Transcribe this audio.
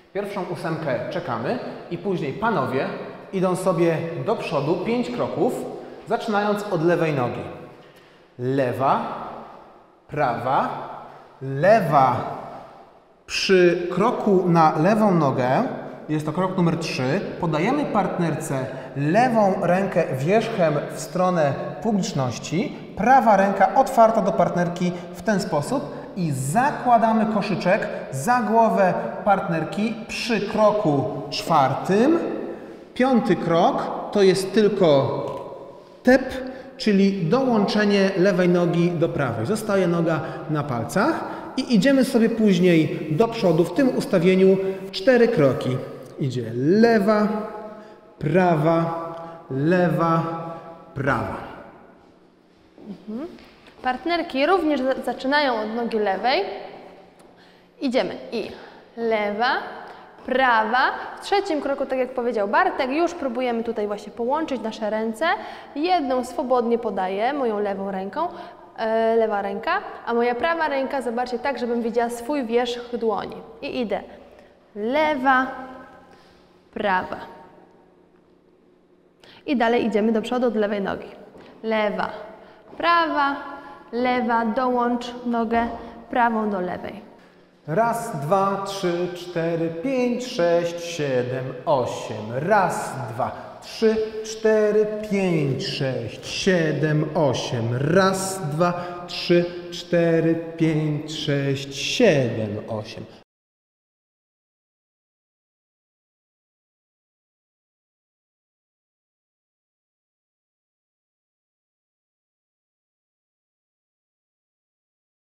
Pierwszą 8 czekamy i później panowie idą sobie do przodu 5 kroków, zaczynając od lewej nogi. Lewa, prawa, lewa. Przy kroku na lewą nogę, jest to krok numer 3, podajemy partnerce lewą rękę wierzchem w stronę publiczności, prawa ręka otwarta do partnerki w ten sposób i zakładamy koszyczek za głowę partnerki przy kroku 4. 5. krok to jest tylko tep, czyli dołączenie lewej nogi do prawej. Zostaje noga na palcach i idziemy sobie później do przodu w tym ustawieniu 4 kroki. Idzie lewa, prawa, lewa, prawa. Partnerki również zaczynają od nogi lewej. Idziemy i lewa, prawa. W 3. kroku, tak jak powiedział Bartek, już próbujemy tutaj właśnie połączyć nasze ręce. Jedną swobodnie podaję moją lewą ręką, lewa ręka, a moja prawa ręka, zobaczcie, tak, żebym widziała swój wierzch dłoni. I idę lewa, prawa. I dalej idziemy do przodu od lewej nogi. Lewa, prawa, lewa, dołącz nogę prawą do lewej. Raz, 2, 3, 4, 5, 6, 7, 8. Raz, 2, 3, 4, 5, 6, 7, 8. Raz, 2, 3, 4, 5, 6, 7, 8.